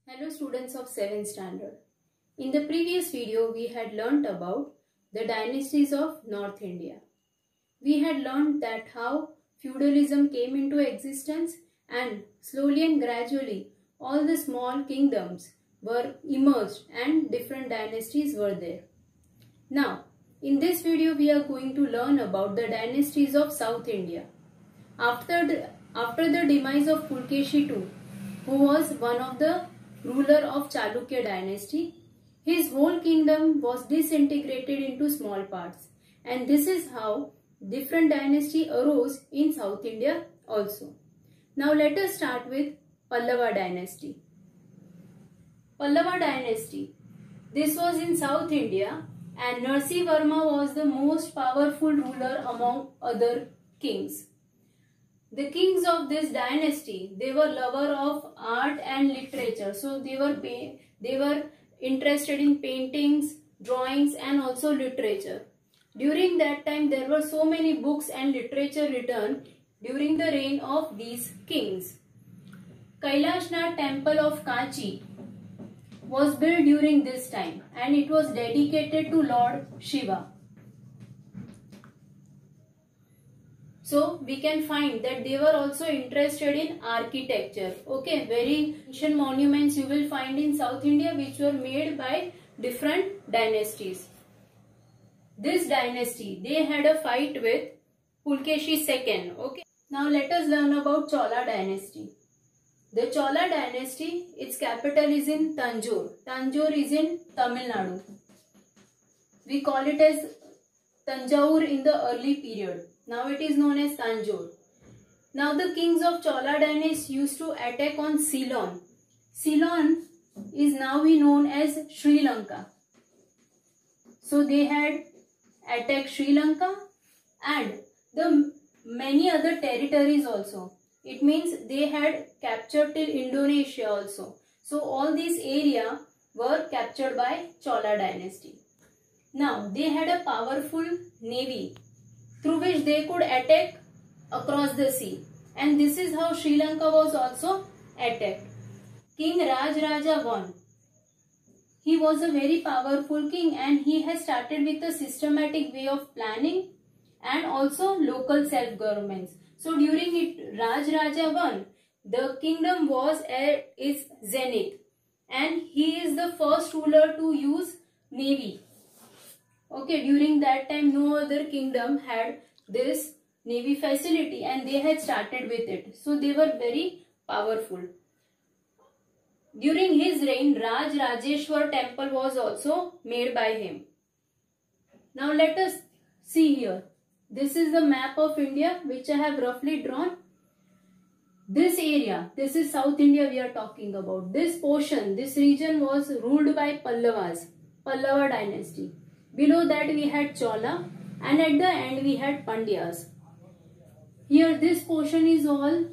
Hello students of 7th standard. In the previous video we had learnt about the dynasties of North India. We had learnt that how feudalism came into existence and slowly and gradually all the small kingdoms were emerged and different dynasties were there. Now in this video we are going to learn about the dynasties of South India. After the demise of Pulkeshi II, who was one of the ruler of Chalukya dynasty, his whole kingdom was disintegrated into small parts, and this is how different dynasty arose in South India also. Now let us start with Pallava dynasty. Pallava dynasty. This was in South India and Narasimhavarma was the most powerful ruler among other kings. The kings of this dynasty, they were lover of art and literature. So they were interested in paintings, drawings and also literature. During that time there were so many books and literature written during the reign of these kings. Kailashnath temple of Kanchi was built during this time and it was dedicated to Lord Shiva. So we can find that they were also interested in architecture. Okay, very ancient monuments you will find in South India which were made by different dynasties. This dynasty, they had a fight with Pulkeshi II. Okay, now let us learn about Chola dynasty. The Chola dynasty, its capital is in Tanjore. Tanjore is in Tamil Nadu. We call it as Tanjore in the early period. Now it is known as Tanjore. Now the kings of Chola dynasty used to attack on Ceylon. Ceylon is now known as Sri Lanka. So they had attacked Sri Lanka and the many other territories also. It means they had captured till Indonesia also. So all these areas were captured by Chola dynasty. Now they had a powerful navy through which they could attack across the sea. And this is how Sri Lanka was also attacked. King Rajaraja I. He was a very powerful king and he has started with a systematic way of planning and also local self-governments. So during it, Rajaraja I, the kingdom was at its zenith and he is the first ruler to use navy. Okay, during that time no other kingdom had this navy facility and they had started with it. So they were very powerful. During his reign, Rajrajeshwar temple was also made by him. Now let us see here. This is the map of India which I have roughly drawn. This area, this is South India we are talking about. This portion, this region was ruled by Pallavas, Pallava dynasty. Below that we had Chola and at the end we had Pandyas. Here this portion is all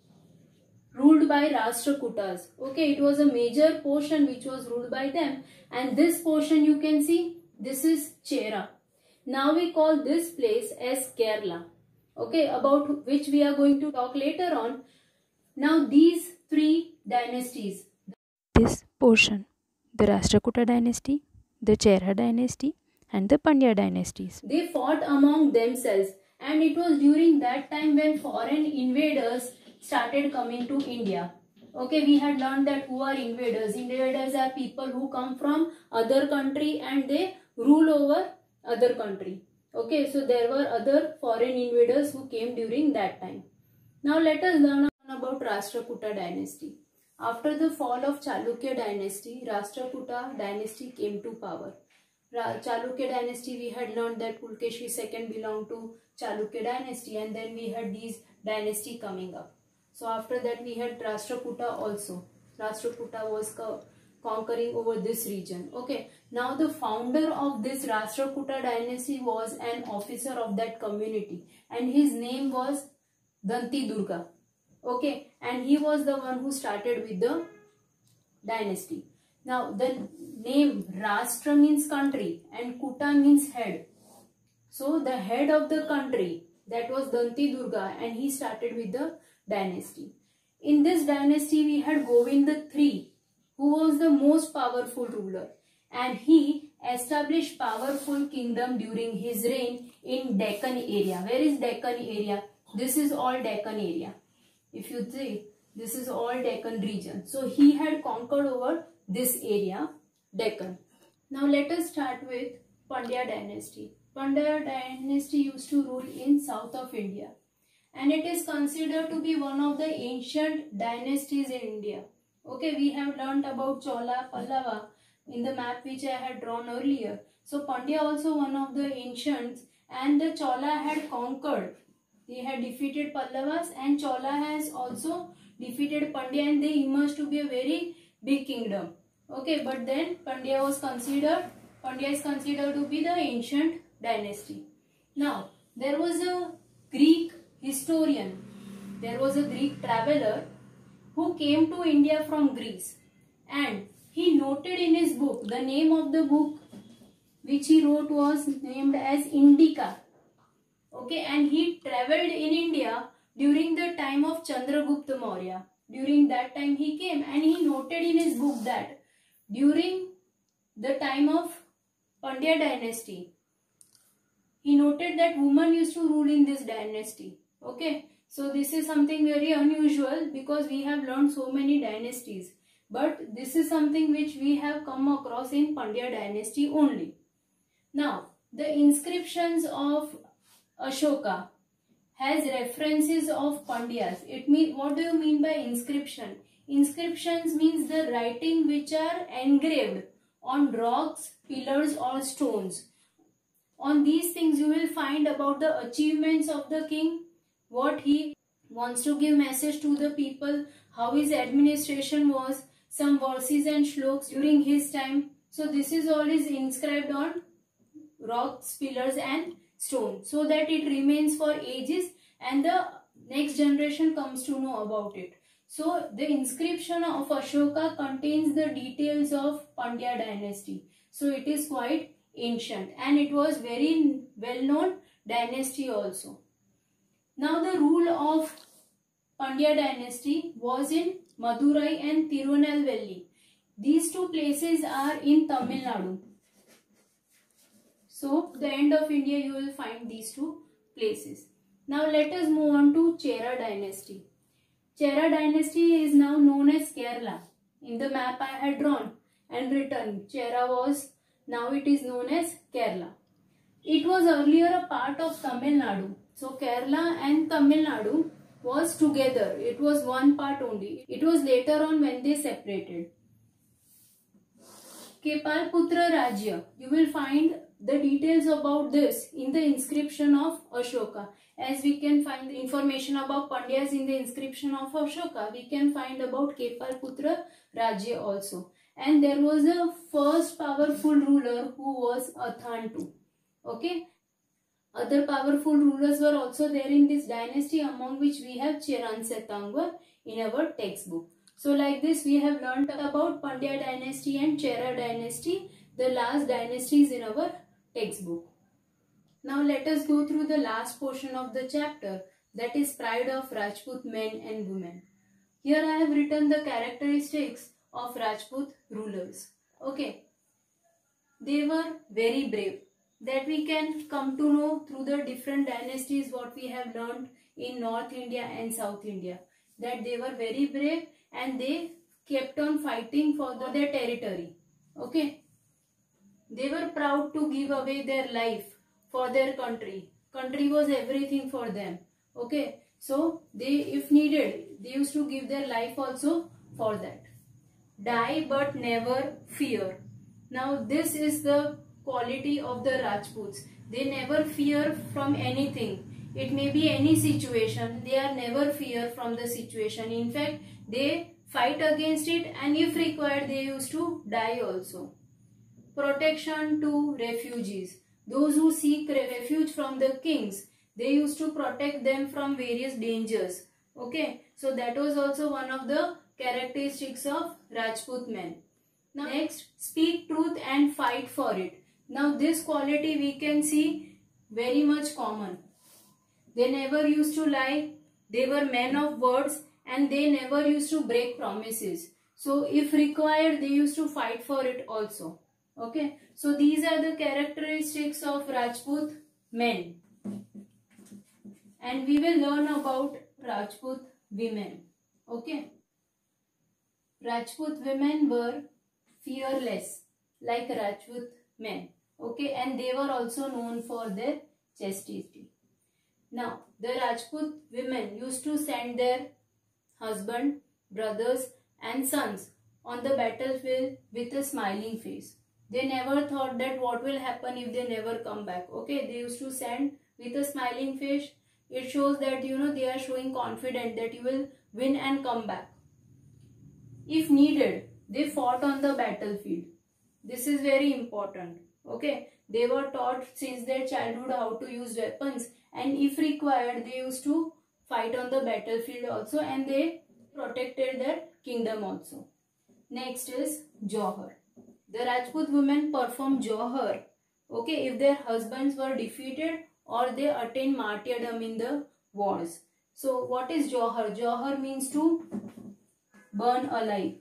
ruled by Rashtrakutas. Okay, it was a major portion which was ruled by them and this portion you can see, this is Chera. Now we call this place as Kerala. Okay, about which we are going to talk later on. Now these three dynasties. This portion, the Rashtrakuta dynasty, the Chera dynasty and the Pandya dynasties. They fought among themselves and it was during that time when foreign invaders started coming to India. Okay, we had learned that who are invaders. Invaders are people who come from other country and they rule over other country. Okay, so there were other foreign invaders who came during that time. Now let us learn about Rashtrakuta dynasty. After the fall of Chalukya dynasty, Rashtrakuta dynasty came to power. Chalukya dynasty, we had learned that Pulkeshi II belonged to Chalukya dynasty and then we had these dynasty coming up. So after that we had Rashtrakuta also. Rashtrakuta was conquering over this region. Okay, now the founder of this Rashtrakuta dynasty was an officer of that community and his name was Danti Durga. Okay, and he was the one who started with the dynasty. Now the name Rashtra means country and Kuta means head. So the head of the country, that was Danti Durga and he started with the dynasty. In this dynasty we had Govinda III who was the most powerful ruler, and he established powerful kingdom during his reign in Deccan area. Where is Deccan area? This is all Deccan area. If you see, this is all Deccan region. So he had conquered over this area, Deccan. Now let us start with Pandya dynasty. Pandya dynasty used to rule in south of India, and it is considered to be one of the ancient dynasties in India. Okay, we have learnt about Chola, Pallava in the map which I had drawn earlier. So Pandya also one of the ancients, and the Chola had conquered. They had defeated Pallavas, and Chola has also defeated Pandya, and they emerged to be a very big kingdom. Okay, but then Pandya is considered to be the ancient dynasty. Now, there was a Greek historian, there was a Greek traveler who came to India from Greece, and he noted in his book, the name of the book which he wrote was named as Indica. Okay, and he traveled in India during the time of Chandragupta Maurya. During that time he came, and he noted in his book that during the time of Pandya dynasty, he noted that women used to rule in this dynasty. Okay, so this is something very unusual because we have learned so many dynasties, but this is something which we have come across in Pandya dynasty only. Now, the inscriptions of Ashoka has references of Pandyas. It means, what do you mean by inscription? Inscriptions means the writing which are engraved on rocks, pillars or stones. On these things you will find about the achievements of the king, what he wants to give message to the people, how his administration was, some verses and shloks during his time. So this is all is inscribed on rocks, pillars and stone, so that it remains for ages and the next generation comes to know about it. So the inscription of Ashoka contains the details of Pandya dynasty. So it is quite ancient, and it was very well known dynasty also. Now the rule of Pandya dynasty was in Madurai and Tirunelveli. These two places are in Tamil Nadu. So the end of India you will find these two places. Now let us move on to Chera dynasty. Chera dynasty is now known as Kerala. In the map I had drawn and written, Chera was, now it is known as Kerala. It was earlier a part of Tamil Nadu. So Kerala and Tamil Nadu was together. It was one part only. It was later on when they separated. Kepalputra Rajya. You will find the details about this in the inscription of Ashoka. As we can find the information about Pandyas in the inscription of Ashoka, we can find about Kepalputra Rajya also. And there was a first powerful ruler who was Athantu. Okay. Other powerful rulers were also there in this dynasty, among which we have Chiransetangwa in our textbook. So like this we have learnt about Pandya dynasty and Chera dynasty, the last dynasties in our textbook. Now let us go through the last portion of the chapter, that is pride of Rajput men and women. Here I have written the characteristics of Rajput rulers. Okay. They were very brave. That we can come to know through the different dynasties what we have learned in North India and South India. That they were very brave and they kept on fighting for their territory. Okay. They were proud to give away their life for their country. Country was everything for them. Okay. So they, if needed, they used to give their life also for that. Die but never fear. Now this is the quality of the Rajputs. They never fear from anything. It may be any situation. They are never fear from the situation. In fact, they fight against it, and if required, they used to die also. Protection to refugees. Those who seek refuge from the kings, they used to protect them from various dangers. Okay, so that was also one of the characteristics of Rajput men. Now next, speak truth and fight for it. Now this quality we can see very much common. They never used to lie. They were men of words and they never used to break promises. So if required, they used to fight for it also. Okay. So these are the characteristics of Rajput men. And we will learn about Rajput women. Okay. Rajput women were fearless like Rajput men. Okay. And they were also known for their chastity. Now, the Rajput women used to send their husband, brothers and sons on the battlefield with a smiling face. They never thought that what will happen if they never come back. Okay, they used to send with a smiling face. It shows that they are showing confidence that you will win and come back. If needed, they fought on the battlefield. This is very important. Okay, they were taught since their childhood how to use weapons, and if required, they used to fight on the battlefield also, and they protected their kingdom also. Next is Johar. The Rajput women perform Johar, okay, if their husbands were defeated or they attained martyrdom in the wars. So what is Johar? Johar means to burn alive.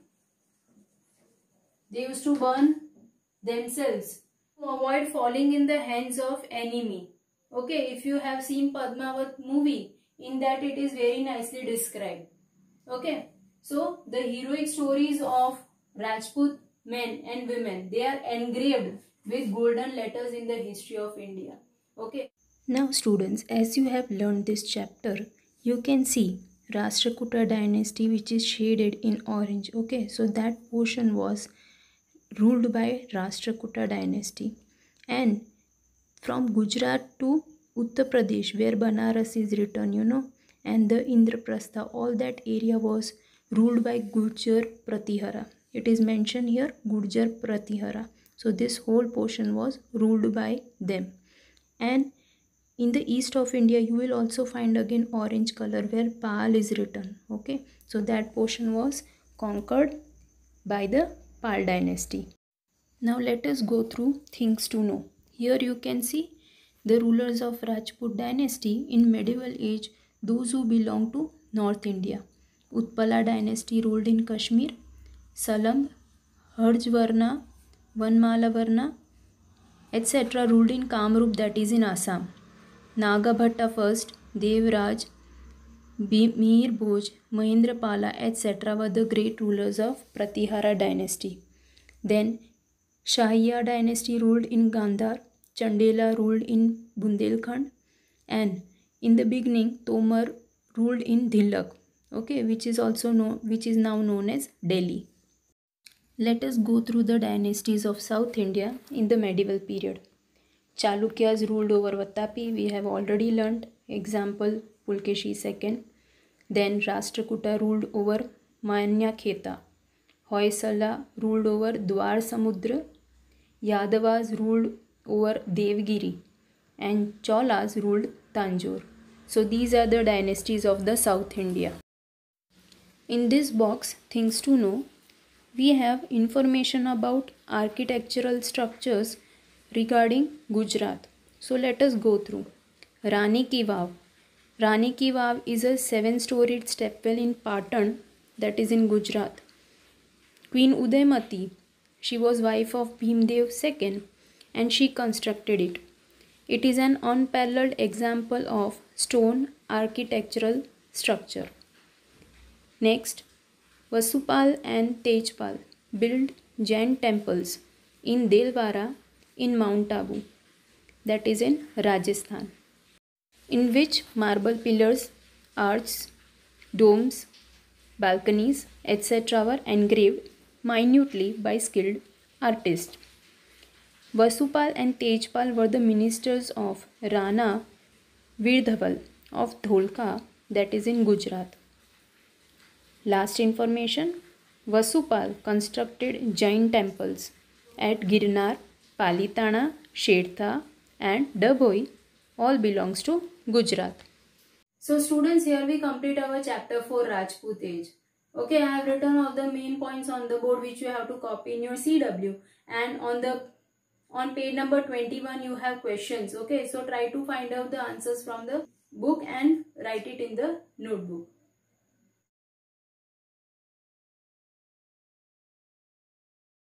They used to burn themselves to avoid falling in the hands of enemy. Okay, if you have seen Padmavat movie, in that it is very nicely described. Okay, so the heroic stories of Rajput men and women, they are engraved with golden letters in the history of India. Okay. Now students, as you have learned this chapter, you can see Rashtrakuta dynasty which is shaded in orange. Okay, so that portion was ruled by Rashtrakuta dynasty, and from Gujarat to Uttar Pradesh where Banaras is written, and the Indraprastha, all that area was ruled by Gurjar Pratihara. It is mentioned here Gurjar Pratihara. So this whole portion was ruled by them. And in the east of India, you will also find again orange color where Pal is written. Okay, so that portion was conquered by the Pal dynasty. Now let us go through things to know. Here you can see the rulers of Rajput dynasty in medieval age, those who belong to North India. Utpala dynasty ruled in Kashmir. Salam, Harjvarna, Vanmalavarna, etc. ruled in Kamrup, that is in Assam. Nagabhatta first, Devraj, Mir Bhoj, Mahendrapala, etc. were the great rulers of Pratihara dynasty. Then Shahiya dynasty ruled in Gandhar, Chandela ruled in Bundelkhand, and in the beginning Tomar ruled in Dhilak, okay, which is now known as Delhi. Let us go through the dynasties of South India in the medieval period. Chalukyas ruled over Vatapi, we have already learnt, example Pulkeshi II. Then Rashtrakuta ruled over Manyakheta. Hoysala ruled over Dwar Samudra. Yadavas ruled over Devgiri, and Cholas ruled Tanjore. So these are the dynasties of the South India. In this box, things to know, we have information about architectural structures regarding Gujarat. So let us go through. Rani Ki Vav. Rani Ki Vav is a 7-storied stepwell in Patan, that is in Gujarat. Queen Udaymati, she was wife of Bhimdev II, and she constructed it. It is an unparalleled example of stone architectural structure. Next, Vasupal and Tejpal built Jain temples in Delwara in Mount Abu, that is in Rajasthan, in which marble pillars, arches, domes, balconies, etc. were engraved minutely by skilled artists. Vasupal and Tejpal were the ministers of Rana Virdhaval of Dholka, that is in Gujarat. Last information, Vasupal constructed Jain temples at Girnar, Palitana, Shetha and Dabhoi, all belongs to Gujarat. So students, here we complete our chapter for Rajput age. Okay, I have written all the main points on the board which you have to copy in your CW, and on page number 21 you have questions. Okay, so try to find out the answers from the book and write it in the notebook.